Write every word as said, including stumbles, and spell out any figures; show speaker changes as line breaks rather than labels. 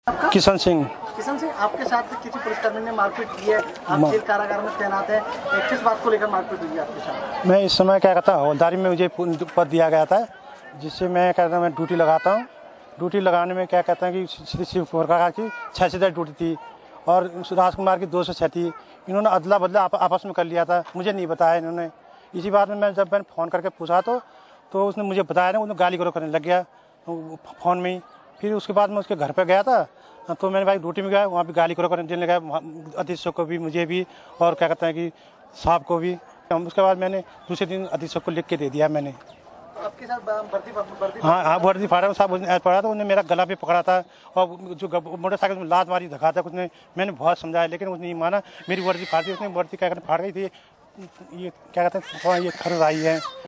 किशन सिंह।
किशन सिंह, आपके साथ किसी पुलिसकर्मी ने मारपीट की है, आप जेल कारागार में तैनात हैं, किस बात को लेकर मारपीट हुई है आपके साथ?
मैं इस समय क्या कहता हूँ, हवलदारी में मुझे पद दिया गया था, जिससे मैं कहता हूँ मैं ड्यूटी लगाता हूँ। ड्यूटी लगाने में क्या कहता है कि श्री शिव कुमार की छः से दस ड्यूटी थी और राजकुमार की दो से छः थी। इन्होंने अदला बदला आप, आपस में कर लिया था, मुझे नहीं बताया इन्होंने। इसी बात में मैं जब मैंने फ़ोन करके पूछा तो तो उसने मुझे बताया ना, उन्हें गाली गलौज करने लग गया फ़ोन में ही। फिर उसके बाद मैं उसके घर पर गया था, तो मैंने भाई ड्यूटी में गया, वहाँ भी गाली गलौज करने देने लगा, अधीक्षक को भी, मुझे भी, और क्या कहते हैं कि साहब को भी। उसके बाद मैंने दूसरे दिन अधीक्षक को लिख के दे दिया मैंने।
आपके साथ वर्दी वर्दी
हाँ हाँ वर्दी फाड़ा साहब उसने पड़ा था, उन्होंने मेरा गला भी पकड़ा था और जो मोटरसाइकिल में लात मारी धका था उसने। मैंने बहुत समझाया लेकिन उसने नहीं माना, मेरी वर्दी फाड़ दी उसने। वर्दी क्या कहते फाड़ गई थी, ये क्या कहते हैं ये खर आई है।